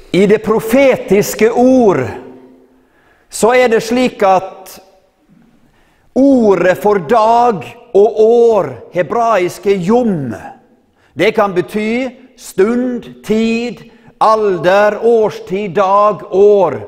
I det profetiske ord så er det slik at ordet for dag og år, hebraiske jom, det kan bety stund, tid, alder, årstid, dag, år.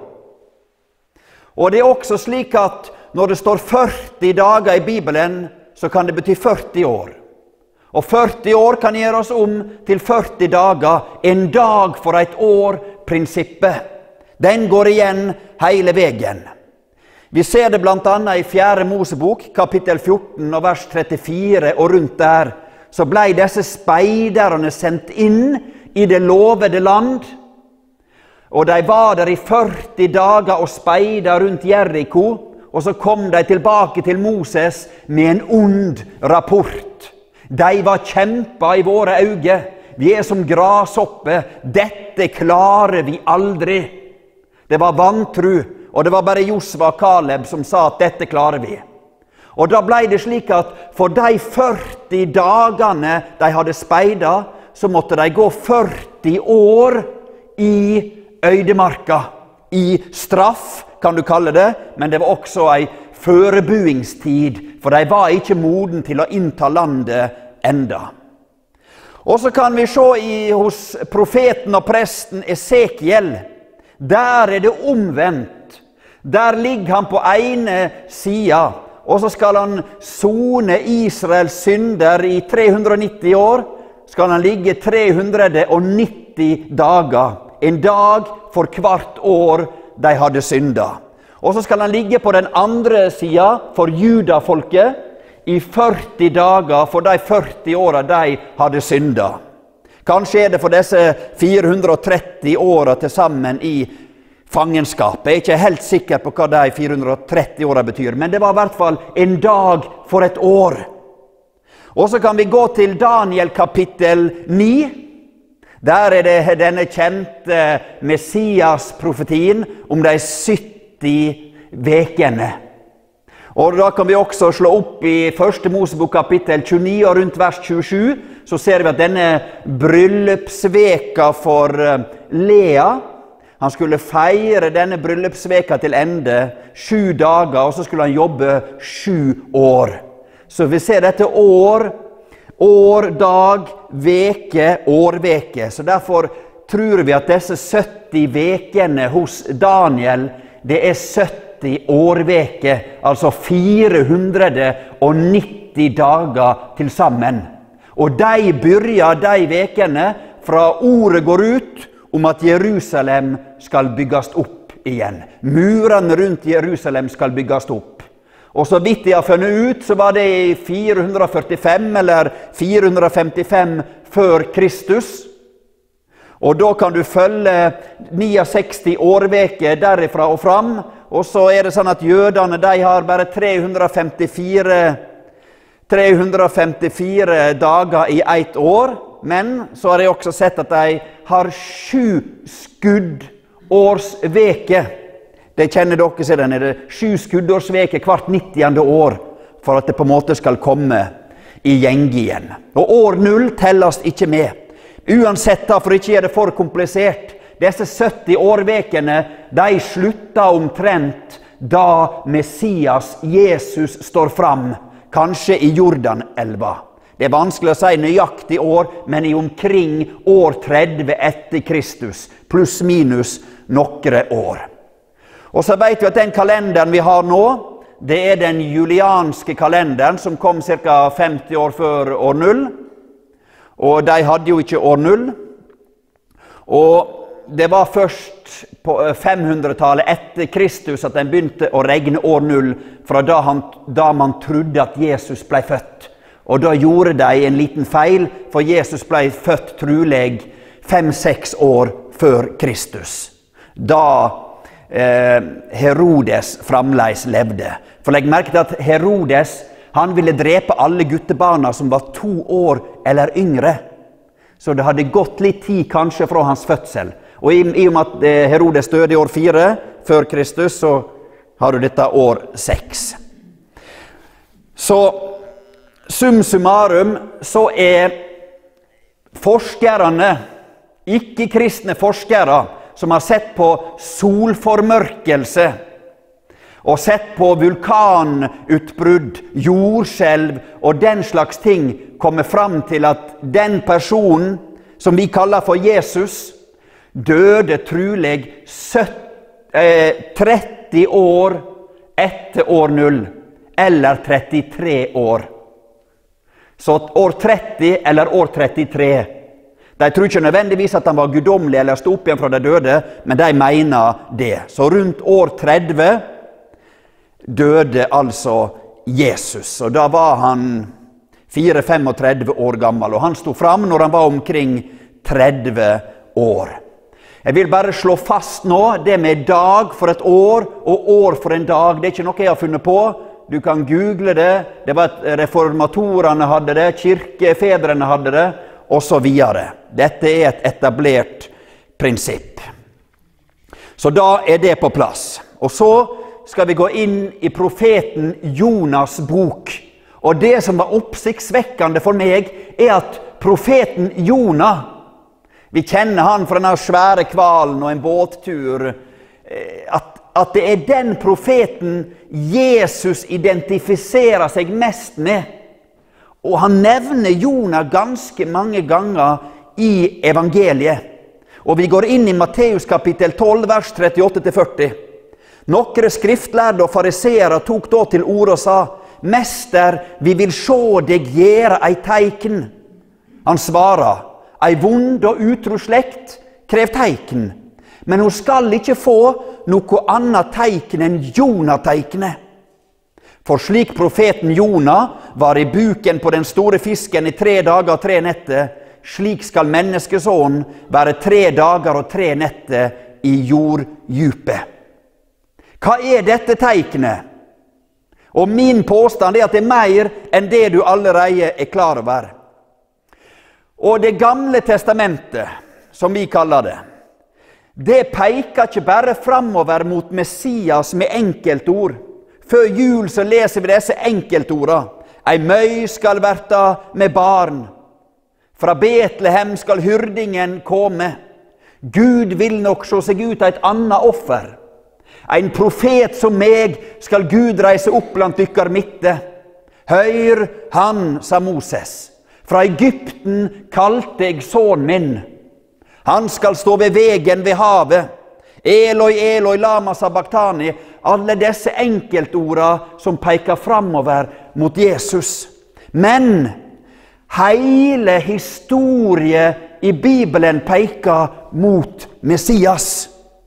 Og det er også slik at når det står 40 dager i Bibelen, så kan det bety 40 år. Og 40 år kan gjøres om til 40 dager, en dag for et år, prinsippet. Den går igjen hele veien. Vi ser det blant annet i 4. Mosebok, kapittel 14 og vers 34 og rundt der. Så ble disse speiderne sendt inn i det lovede land. Og de var der i 40 dager og speidet rundt Jericho. Og så kom de tilbake til Moses med en ond rapport. De var kjemper i våre øyne. Vi er som grashoppe. Dette klarer vi aldri. Det var vantro, og det var bare Josva og Kaleb som sa at dette klarer vi. Og da ble det slik at for de 40 dagene de hadde speidet, så måtte de gå 40 år i øydemarka. I straff, kan du kalle det, men det var også en forebuingstid, for de var ikke moden til å innta landet enda. Og så kan vi se hos profeten og presten Esekiel. Der er det omvendt. Der ligger han på ene sida, og så skal han sone Israels synder i 390 år. Skal han ligge 390 dager. En dag for hvert år de hadde synda. Og så skal han ligge på den andre sida for judafolket i 40 dager for de 40 åra de hadde synda. Kanskje er det for disse 430 åra til sammen i fangenskapet. Jeg er ikke helt sikker på hva de 430 åra betyr, men det var i hvert fall en dag for et år. Og så kan vi gå til Daniel kapittel 9. Der er det denne kjente Messias-profetien om de 70 vekene. Og da kan vi også slå opp i 1. Mosebok kapittel 29 og rundt vers 27, så ser vi at denne bryllupsveka for Lea, han skulle feire denne bryllupsveka til ende 7 dager, og så skulle han jobbe 7 år. Så vi ser dette år, dag, veke, årveke. Så derfor tror vi at disse 70 vekene hos Daniel, det er 70 årveke, altså 490 dager til sammen. Og de begynner de vekene fra ordet går ut om at Jerusalem skal bygges opp igjen. Murene rundt Jerusalem skal bygges opp. Og så vidt jeg har funnet ut, så var det i 445 eller 455 før Kristus. Og da kan du følge 69 årveker derifra og fram. Og så er det sånn at jødene, de har bare 354 dager i et år. Men så har jeg også sett at de har 7 skuddårsveke. Det kjenner dere seg den. Er det 7 skuddårsveke hvert 90. år for at det på en måte skal komme i gjenge igjen. Og år 0 telles ikke med. Uansett da, for ikke er det for komplisert. Disse 70 årvekene, de slutta omtrent da Messias, Jesus, står fram. Kanskje i Jordanelva. Det er vanskelig å si nøyaktig år, men i omkring år 30 etter Kristus, pluss minus nokre år. Og så vet vi at den kalenderen vi har nå, det er den julianske kalenderen som kom ca. 50 år før år 0. Og de hadde jo ikke år 0. Og det var først på 500-tallet etter Kristus at den begynte å regne år 0, fra da man trodde at Jesus ble født. Og da gjorde de en liten feil, for Jesus ble født trolig 5-6 år før Kristus. Da Herodes fremleis levde. For legg merke til at Herodes, han ville drepe alle guttebarna som var 2 år eller yngre. Så det hadde gått litt tid kanskje fra hans fødsel. Og i og med at Herodes døde i år 4 før Kristus, så har du dette år 6. Så sum summarum så er forskerne, ikke-kristne forskere, som har sett på solformørkelse, og sett på vulkanutbrudd, jordskjelv og den slags ting, kommer fram til at den personen, som vi kaller for Jesus, døde trolig 30 år etter år 0, eller 33 år. Så år 30 eller år 33. De tror ikke nødvendigvis at han var gudomlig eller stod opp igjen fra de døde, men de mener det. Så rundt år 30 døde altså Jesus, og da var han 34-35 år gammel, og han stod fram når han var omkring 30 år. Jeg vil bare slå fast nå, det med dag for et år og år for en dag, det er ikke noe jeg har funnet på. Du kan google det, det var reformatorene hadde det, kirkefedrene hadde det, og så videre. Dette er et etablert prinsipp. Så da er det på plass. Og så skal vi gå inn i profeten Jonas bok. Og det som var oppsiktsvekkende for meg, er at profeten Jonah, vi kjenner han fra denne svære kvalen og en båttur, at det er den profeten Jesus identifiserer seg mest med. Og han nevner Jonah ganske mange ganger i evangeliet. Og vi går inn i Matteus kapittel 12, vers 38-40. Nokre skriftlærde og fariseere tok da til ord og sa, «Mester, vi vil sjå deg gjere ei teiken.» Han svarer, «Ei vond og utro slekt krev teiken, men hun skal ikke få noe annet teiken enn Jonah-teikene. For slik profeten Jonah var i buken på den store fisken i 3 dager og 3 netter, slik skal menneskesån være 3 dager og 3 netter i jorddjupet. Hva er dette teiknet? Og min påstand er at det er mer enn det du allerede er klar over. Og det gamle testamentet, som vi kaller det, det peker ikke bare framover mot Messias med enkeltord. Før jul så leser vi disse enkeltordene. Ei møy skal verta med barn. Fra Betlehem skal hyrdingen komme. Gud vil nok se seg ut av et annet offer. En profet som meg skal Gud reise opp blant dykkar midte. Hør han, sa Moses. Fra Egypten kalte jeg son min. Han skal stå ved vegen ved havet. Eloi, Eloi, lama sabachthani. Alle disse enkeltordene som peker framover mot Jesus. Men hele historie i Bibelen peker mot Messias.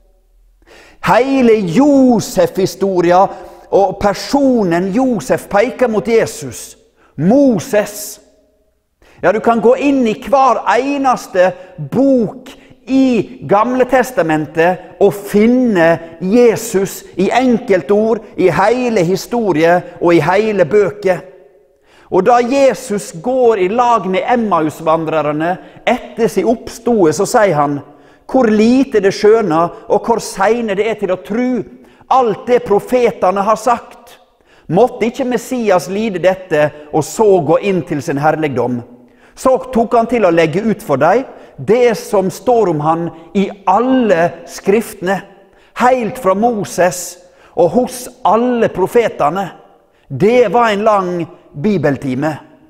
Hele Josef-historia og personen Josef peker mot Jesus. Moses. Ja, du kan gå inn i hver eneste bok i Gamle testamentet og finne Jesus i enkeltord, i hele historie og i hele bøker. Og da Jesus går i lag med Emmausvandrerne etter sin oppståelse, så sier han, hvor lite det skjønner og hvor seine det er til å tro alt det profetene har sagt. Måtte ikke Messias lide dette og så gå inn til sin herligdom. Så tok han til å legge ut for deg det som står om han i alle skriftene, helt fra Moses og hos alle profetene. Det var en lang bibeltime.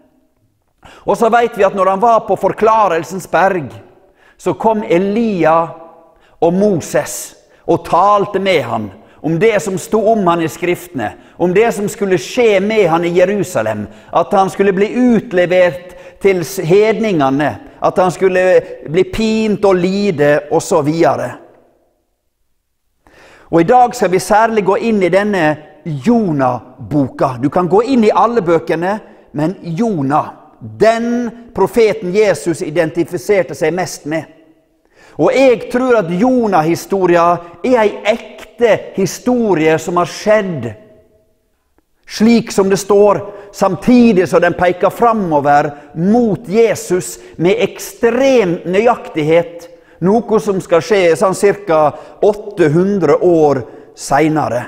Og så vet vi at når han var på Forklarelsens berg, så kom Elia og Moses og talte med han om det som stod om han i skriftene, om det som skulle skje med han i Jerusalem, at han skulle bli utlevert til hedningene, at han skulle bli pint og lide og så videre. Og i dag skal vi særlig gå inn i denne Jonah-boka. Du kan gå inn i alle bøkene, men Jonah, den profeten Jesus identifiserte seg mest med. Og jeg tror at Jonah-historia er en ekte historie som har skjedd, slik som det står, samtidig som den peker framover mot Jesus med ekstrem nøyaktighet, noe som skal skje sånn cirka 800 år senere.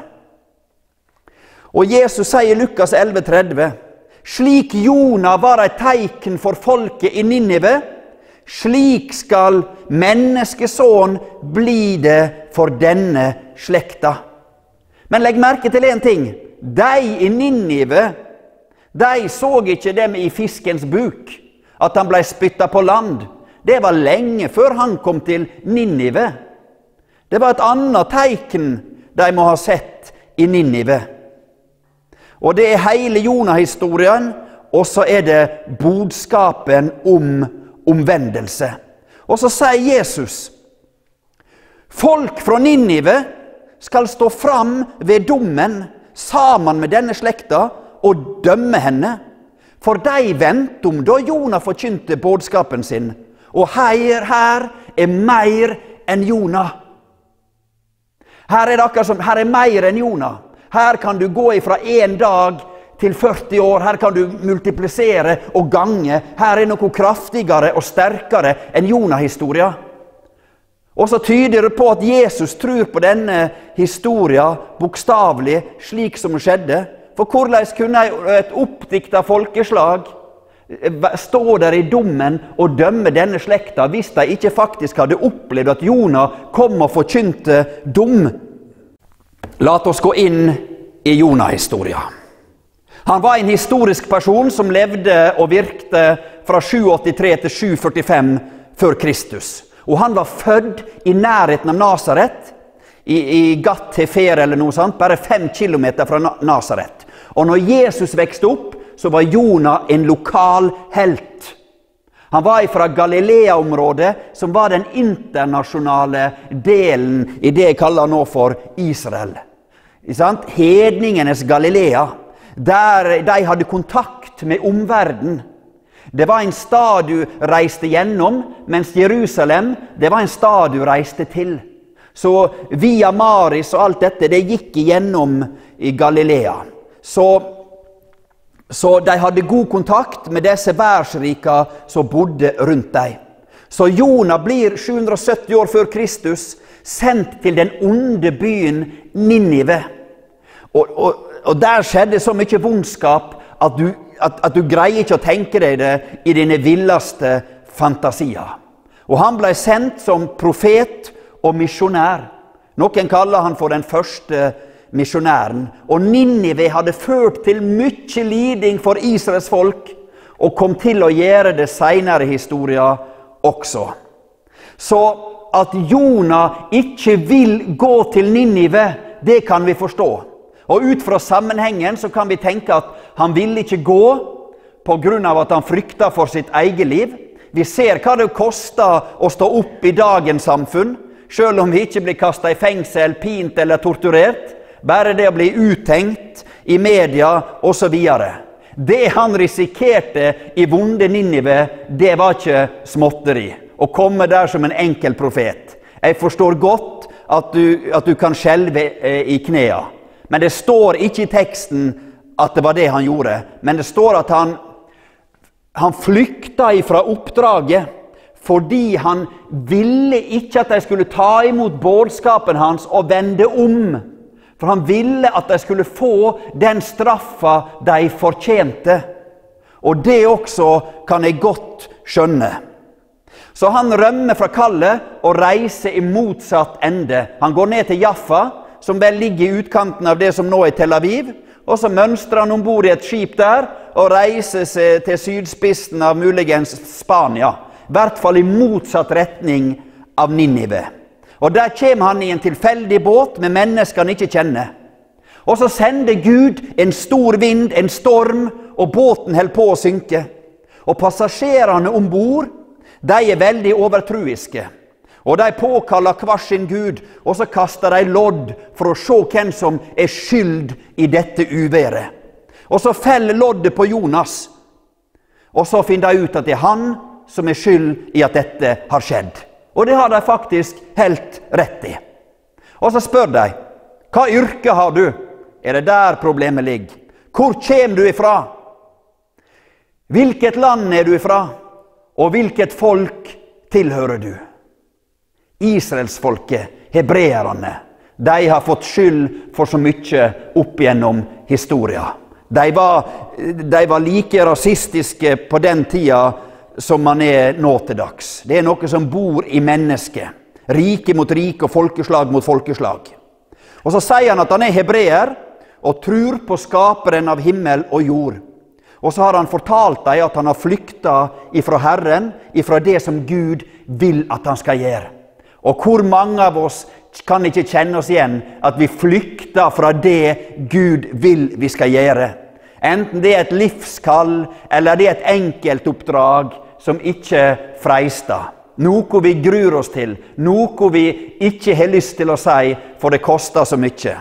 Og Jesus sier i Lukas 11,30, slik Jonah var et teiken for folket i Ninive, Slik skal menneskesån bli det for denne slekta. Men legg merke til en ting. De i Ninive, de så ikke dem i fiskens buk, at han ble spyttet på land. Det var lenge før han kom til Ninive. Det var et annet tegn de må ha sett i Ninive. Og det er hele Jonah-historien, og så er det budskapen om omvendelse. Og så sier Jesus, folk fra Ninive skal stå fram ved dommen sammen med denne slekta og dømme henne. For de ventet om da Jonah forkynte budskapen sin. Og her er mer enn Jonah. Her er det akkurat som, her er mer enn Jonah. Her kan du gå ifra en dag til 40 år. Her kan du multiplisere og gange. Her er noe kraftigere og sterkere enn Jonah-historia. Og så tyder det på at Jesus tror på denne historia bokstavlig, slik som det skjedde. For hvordan kunne et oppdiktet folkeslag stå der i dommen og dømme denne slekta, hvis de ikke faktisk hadde opplevd at Jonah kom og forkynte dom? La oss gå inn i Jonah-historia. Han var en historisk person som levde og virkte fra 783 til 745 før Kristus. Og han var født i nærheten av Nazaret, i Gat-Hefer eller noe sånt, bare 5 kilometer fra Nazaret. Og når Jesus vekste opp, så var Jonah en lokal helt. Han var fra Galilea-området, som var den internasjonale delen i det jeg kaller nå for Israel. Hedningenes Galilea, der de hadde kontakt med omverdenen. Det var en stad du reiste gjennom, mens Jerusalem, det var en stad du reiste til. Så via Maris og alt dette, det gikk igjennom i Galilea. Så de hadde god kontakt med disse værsrika som bodde rundt dem. Så Jonah blir 770 år før Kristus sendt til den onde byen Ninive. Og der skjedde så mye vondskap at du greier ikke å tenke deg det i dine villeste fantasier. Og han ble sendt som profet og misjonær. Noen kaller han for den første misjonæren. Og Ninive hadde ført til mye liding for Israels folk, og kom til å gjøre det senere i historien også. Så at Jonah ikke vil gå til Ninive, det kan vi forstå. Og ut fra sammenhengen så kan vi tenke at han ville ikke gå på grunn av at han frykta for sitt eget liv. Vi ser hva det koster å stå opp i dagens samfunn, selv om vi ikke blir kastet i fengsel, pint eller torturert. Bare det å bli uttenkt i media og så videre. Det han risikerte i vonde Ninive, det var ikke småtteri. Å komme der som en enkel profet. Jeg forstår godt at du kan skjelve i knea. Men det står ikke i teksten at det var det han gjorde. Men det står at han flykta ifra oppdraget fordi han ville ikke at de skulle ta imot budskapen hans og vende om. For han ville at de skulle få den straffa de fortjente. Og det også kan jeg godt skjønne. Så han rømmer fra kallet og reiser i motsatt ende. Han går ned til Jaffa, som vel ligger i utkanten av det som nå er Tel Aviv, og så mønstrer han ombord i et skip der, og reiser seg til sydspissen av muligens Spania, i hvert fall i motsatt retning av Ninive. Og der kommer han i en tilfeldig båt med mennesker han ikke kjenner. Og så sender Gud en stor vind, en storm, og båten holder på å synke. Og passasjerene ombord, de er veldig overtruiske. Og de påkaller hver sin Gud, og så kaster de lodd for å se hvem som er skyld i dette uværet. Og så feller loddet på Jonas, og så finner de ut at det er han som er skyld i at dette har skjedd. Og det har de faktisk helt rett i. Og så spør de, hva yrke har du? Er det der problemet ligger? Hvor kommer du ifra? Hvilket land er du ifra? Og hvilket folk tilhører du? Israelsfolket, hebreerne, de har fått skyld for så mye opp gjennom historien. De var like rasistiske på den tida som man nå til dags. Det noe som bor i mennesket. Rike mot rike og folkeslag mot folkeslag. Og så sier han at han hebreer og tror på skaperen av himmel og jord. Og så har han fortalt dem at han har flyktet ifra Herren, ifra det som Gud vil at han skal gjøre. Og hvor mange av oss kan ikke kjenne oss igjen at vi flykter fra det Gud vil vi skal gjøre. Enten det et livskall, eller det et enkeltoppdrag som ikke freister. Noe vi gruer oss til, noe vi ikke har lyst til å si, for det koster så mye.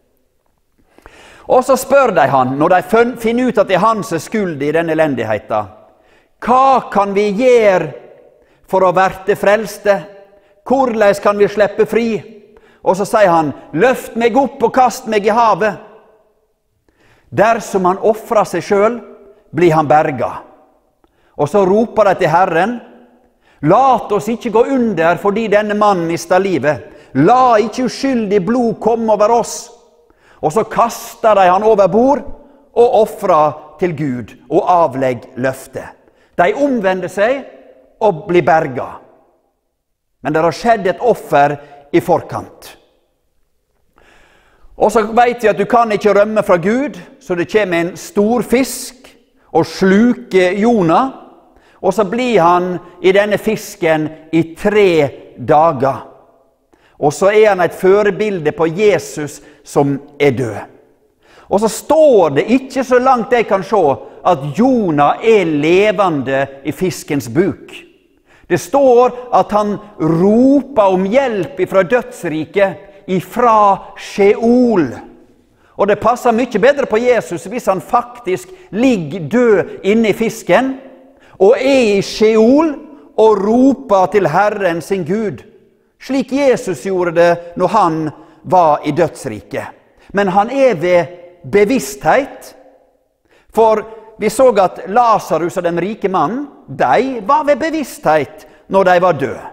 Og så spør de han, når de finner ut at det hans skuld i denne elendigheten, hva kan vi gjøre for å verte frelste? Hvordan kan vi slippe fri? Og så sier han, løft meg opp og kast meg i havet. Dersom han offrer seg selv, blir han berga. Og så roper de til Herren, lat oss ikke gå under fordi denne mannen mistet livet. La ikke uskyldig blod komme over oss. Og så kaster de han over bord og offrer til Gud og avlegger løftet. De omvender seg og blir berga. Men det har skjedd et offer i forkant. Og så vet vi at du kan ikke rømme fra Gud, så det kommer en stor fisk og sluker Jonah, og så blir han i denne fisken i 3 dager. Og så er han et førebilde på Jesus som er død. Og så står det ikke så langt jeg kan se at Jonah er levende i fiskens buk. Det står at han roper om hjelp fra dødsriket, ifra Sheol. Og det passer mye bedre på Jesus hvis han faktisk ligger død inne i fisken, og er i Sheol og roper til Herren sin Gud. Slik Jesus gjorde det når han var i dødsriket. Men han er ved bevissthet. For vi så at Lazarus og den rike mannen, de var ved bevissthet når de var døde.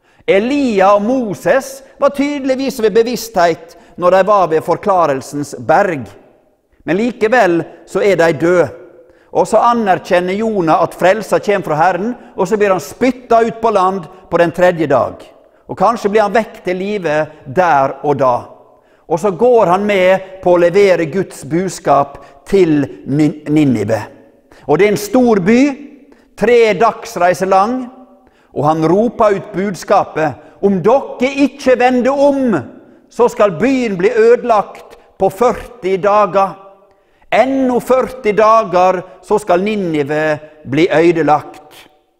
Elia og Moses var tydeligvis ved bevissthet når de var ved forklarelsens berg. Men likevel så er de døde. Og så anerkjenner Jonah at frelsa kommer fra Herren, og så blir han spyttet ut på land på den 3. dag. Og kanskje blir han vekk til livet der og da. Og så går han med på å levere Guds budskap til Ninive. Og det er en stor by, 3 dagsreiser lang, og han roper ut budskapet, om dere ikke vender om, så skal byen bli ødelagt på 40 dager. Ennå 40 dager, så skal Ninive bli ødelagt.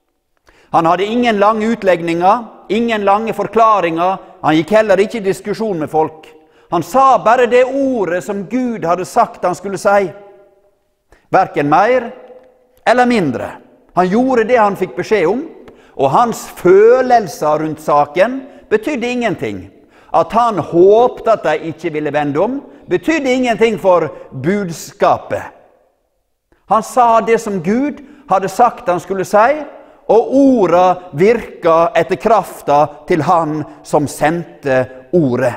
Han hadde ingen lange utlegninger, ingen lange forklaringer, han gikk heller ikke i diskusjon med folk. Han sa bare det ordet som Gud hadde sagt han skulle si. Hverken mer eller mindre. Han gjorde det han fikk beskjed om, og hans følelser rundt saken betydde ingenting. At han håpte at de ikke ville vende om, betydde ingenting for budskapet. Han sa det som Gud hadde sagt han skulle si, og ordet virket etter krafta til han som sendte ordet.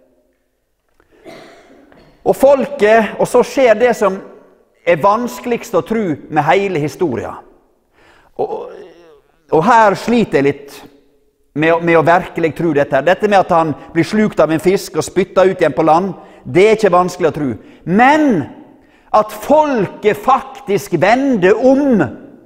Og folket, og så skjer det som er vanskeligst å tro med hele historien. Og her sliter jeg litt med å virkelig tro dette. Dette med at han blir slukt av en fisk og spyttet ut igjen på land, det er ikke vanskelig å tro. Men at folket faktisk vender om,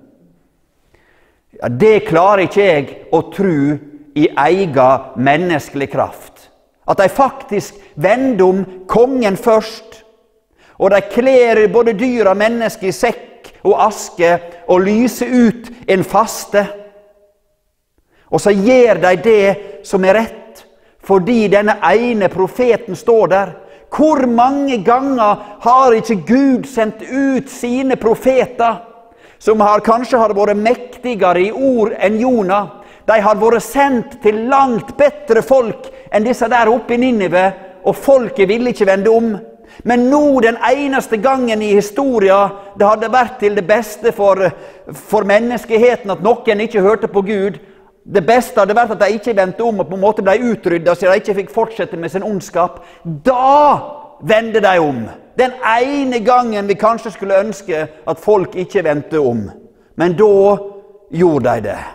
ja, det klarer ikke jeg å tro i egen menneskelig kraft. At de faktisk vender om kongen først, og de kler både dyr og mennesker i sekk og aske og lyser ut en faste. Og så gjør de det som er rett, fordi denne ene profeten står der. Hvor mange ganger har ikke Gud sendt ut sine profeter, som kanskje har vært mektigere i ord enn Jonah? De har vært sendt til langt bedre folk enn disse der oppe i Ninive, og folket ville ikke vende om. Men nå, den eneste gangen i historien, det hadde vært til det beste for menneskeheten at noen ikke hørte på Gud. Det beste hadde vært at de ikke vendte om og på en måte ble utryddet, så de ikke fikk fortsette med sin ondskap. Da vende de om. Den ene gangen vi kanskje skulle ønske at folk ikke vendte om. Men da gjorde de det.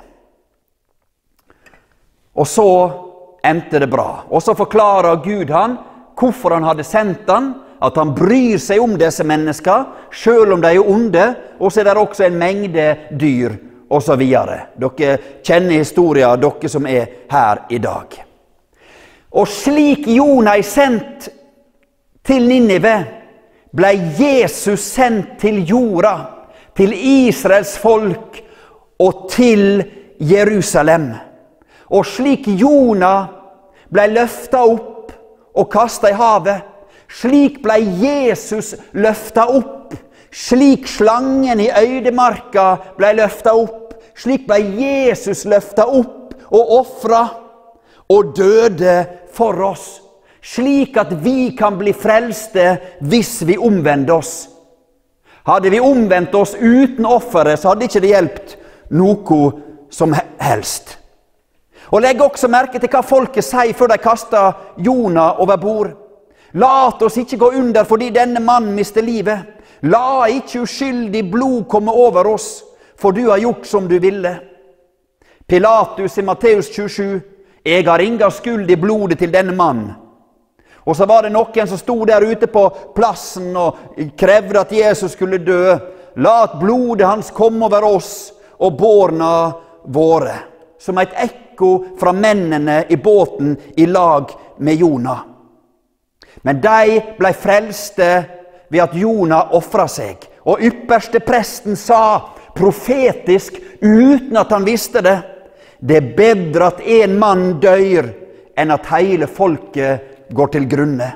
Og så endte det bra. Og så forklarer Gud han hvorfor han hadde sendt han, at han bryr seg om disse mennesker, selv om de er onde, og så er det også en mengde dyr, og så videre. Dere kjenner historien, dere som er her i dag. Og slik Jona er sendt til Ninive, ble Jesus sendt til jorda, til Israels folk og til Jerusalem. Og slik Jona ble løftet opp og kastet i havet, slik ble Jesus løftet opp, slik slangen i øydemarka ble løftet opp, slik ble Jesus løftet opp og offret og døde for oss, slik at vi kan bli frelste hvis vi omvender oss. Hadde vi omvendt oss uten offeret, så hadde ikke det hjulpet noe som helst. Og legg også merke til hva folket sier før de kaster Jona over bord. Lat oss ikke gå under fordi denne mannen mister livet. La ikke uskyldig blod komme over oss, for du har gjort som du ville. Pilatus i Matteus 27, jeg har ingen skyld i blodet til denne mannen. Og så var det noen som stod der ute på plassen og krevde at Jesus skulle dø. Lat blodet hans komme over oss og bårna våre. Som et ekko fra mennene i båten i lag med Jona. Men de ble frelste ved at Jona offret seg. Og ypperste presten sa, profetisk, uten at han visste det, det er bedre at en mann dør, enn at hele folket går til grunne.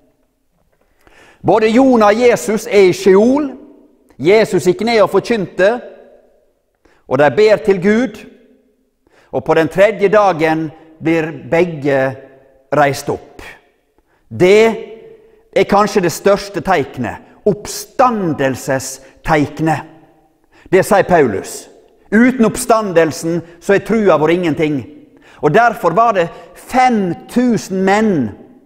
Både Jona og Jesus er i Sheol. Jesus gikk ned og forkynte, og de ber til Gud. Og på den tredje dagen blir begge reist opp. Det er kanskje det største teiknet, oppstandelsesteiknet. Det sier Paulus. Uten oppstandelsen så er trua vår ingenting. Og derfor var det 500 menn,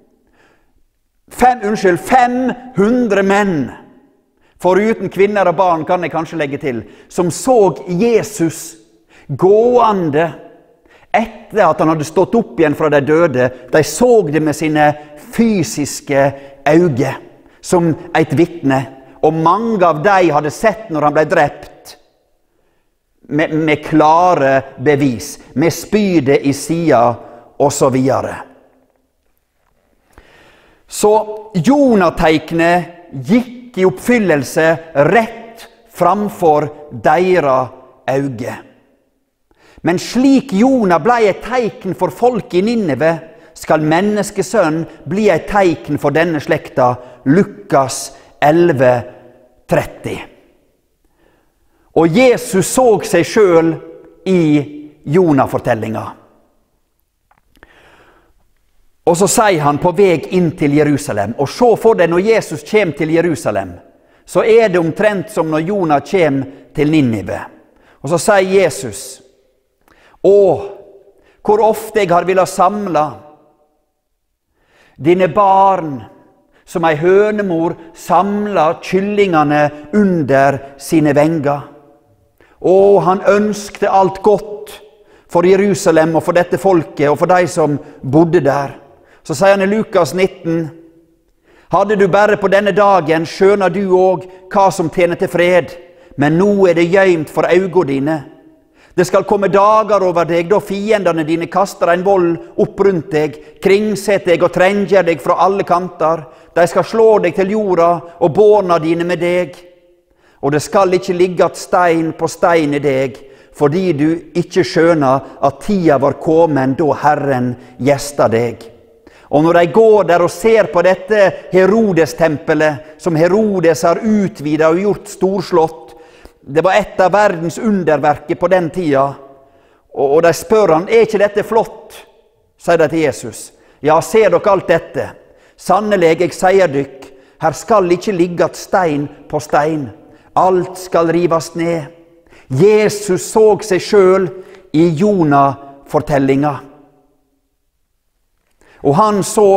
500 menn, foruten kvinner og barn kan jeg kanskje legge til, som så Jesus gående etter at han hadde stått opp igjen fra de døde. De så det med sine fysiske øyne som et vitne. Og mange av de hadde sett når han ble drept med klare bevis, med spydet i sida og så videre. Så Jonateiknet gikk i oppfyllelse rett framfor deres øyne. Men slik Jona ble et teikn for folk i Ninive, skal menneskesønn bli et teikn for denne slekta. Lukas 11:30. Og Jesus så seg selv i Jona-fortellinga. Og så sier han på vei inn til Jerusalem. Og se for deg når Jesus kommer til Jerusalem, så er det omtrent som når Jona kommer til Ninive. Og så sier Jesus, hvor ofte jeg har villet samle dine barn, som ei hønemor samler kyllingene under sine venger. Han ønskte alt godt for Jerusalem og for dette folket og for de som bodde der. Så sier han i Lukas 19, hadde du bare på denne dagen, skjønner du også hva som tjener til fred, men nå er det gjømt for øynene dine. Det skal komme dager over deg, da fiendene dine kaster en vold opp rundt deg, kringset deg og trenger deg fra alle kanter. De skal slå deg til jorda og bårna dine med deg. Og det skal ikke ligge at stein på stein i deg, fordi du ikke skjønner at tida var kommet da Herren gjester deg. Og når de går der og ser på dette Herodes-tempelet, som Herodes har utvidet og gjort storslått, det var et av verdens underverker på den tida. Og de spør han, er ikke dette flott? Sier de til Jesus. Ja, ser dere alt dette? Sannelig, jeg sier dykk, her skal ikke ligge at stein på stein. Alt skal rivas ned. Jesus så seg selv i Jona-fortellinga. Og han så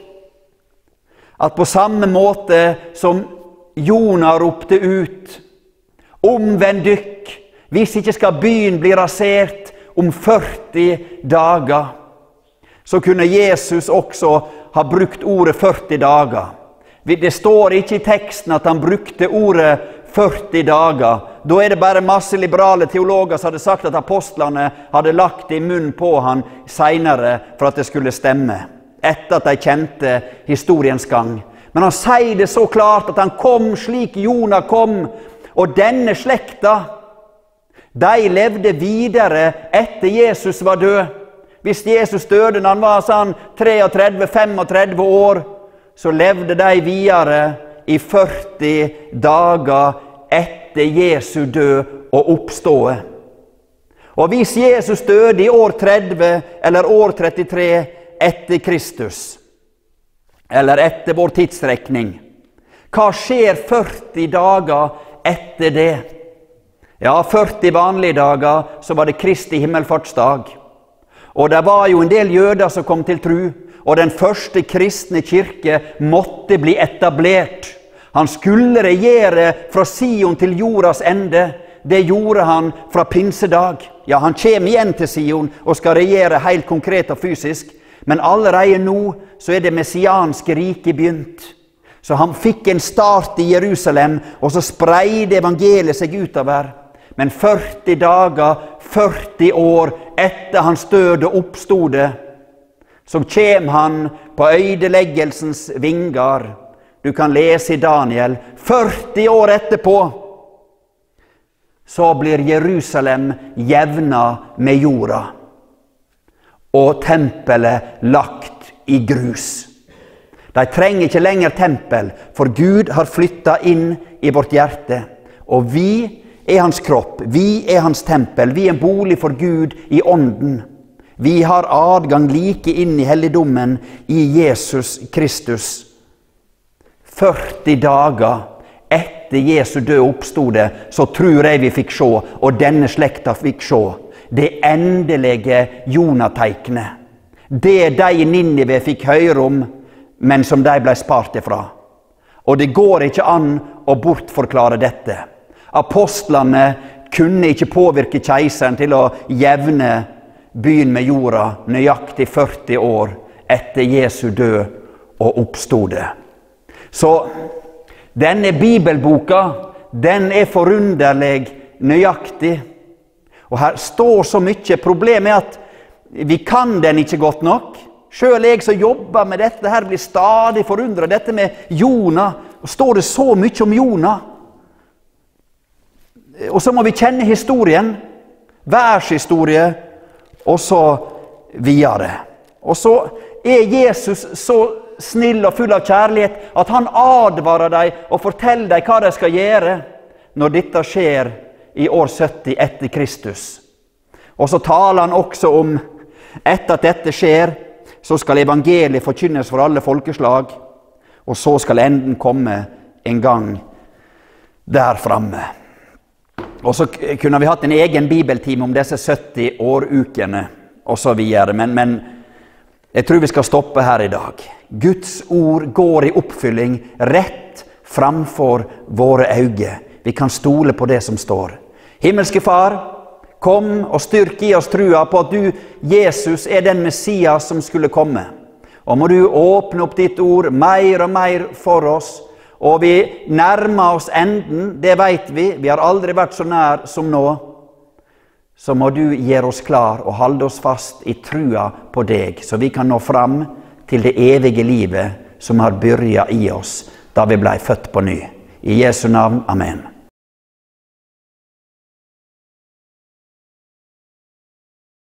at på samme måte som Jona ropte ut, omvend dykk, Hvis ikke skal byen bli rasert om 40 dager, så kunne Jesus også ha brukt ordet 40 dager. Det står ikke i teksten at han brukte ordet 40 dager. Da det bare masse liberale teologer som hadde sagt at apostlene hadde lagt det i munnen på han senere for at det skulle stemme, etter at de kjente historiens gang. Men han sier det så klart at han kom slik Jona kom, og denne slekta, de levde videre etter Jesus var død. Hvis Jesus døde når han var sånn 33-35 år, så levde de videre i 40 dager etter Jesu død og oppståe. Og hvis Jesus døde i år 30 eller år 33 etter Kristus, eller etter vår tidsrekning, hva skjer 40 dager etter det? Ja, 40 vanlige dager, så var det Kristi himmelfartsdag. Og det var jo en del jøder som kom til tro, og den første kristne kirke måtte bli etablert. Han skulle regjere fra Sion til jordas ende. Det gjorde han fra pinsedag. Ja, han kommer igjen til Sion og skal regjere helt konkret og fysisk. Men allerede nå så det messianske riket begynt. Så han fikk en start i Jerusalem, og så spreide evangeliet seg utover. Men 40 dager, 40 år etter hans død og oppstode, så kommer han på øydeleggelsens vinger. Du kan lese i Daniel. 40 år etterpå, så blir Jerusalem jevna med jorda, og tempelet lagt i grus. De trenger ikke lenger tempel, for Gud har flyttet inn i vårt hjerte. Og vi hans kropp, vi hans tempel, vi en bolig for Gud i ånden. Vi har adgang like inn i helligdommen i Jesus Kristus. 40 dager etter Jesu død oppstode, så tror jeg vi fikk se, og denne slekta fikk se, det endelige Jonateiknet. Det de i Ninive fikk høre om, men som de ble spart ifra. Og det går ikke an å bortforklare dette. Apostlene kunne ikke påvirke keiseren til å jevne byen med jorda nøyaktig 40 år etter Jesu død og oppstode. Så denne bibelboka, den forunderlig nøyaktig. Og her står så mye. Problemet at vi kan den ikke godt nok. Selv jeg som jobber med dette her blir stadig forundret. Dette med Jona, og står det så mye om Jona. Og så må vi kjenne historien, værshistorie, og så videre. Og så Jesus så snill og full av kjærlighet at han advarer dem og forteller dem hva de skal gjøre når dette skjer i år 70 etter Kristus. Og så taler han også om etter at dette skjer, så skal evangeliet forkynnes for alle folkeslag, og så skal enden komme en gang der framme. Og så kunne vi hatt en egen bibeltime om disse 70 årukene og så videre, men jeg tror vi skal stoppe her i dag. Guds ord går i oppfylling rett framfor våre øyne. Vi kan stole på det som står. Himmelske Far, kom og styrk i oss trua på at du, Jesus, den Messias som skulle komme. Og må du åpne opp ditt ord mer og mer for oss, og vi nærmer oss enden, det vet vi. Vi har aldri vært så nær som nå. Så må du gjøre oss klar og holde oss fast i trua på deg, så vi kan nå fram til det evige livet som har byrja i oss da vi ble født på ny. I Jesu navn, amen.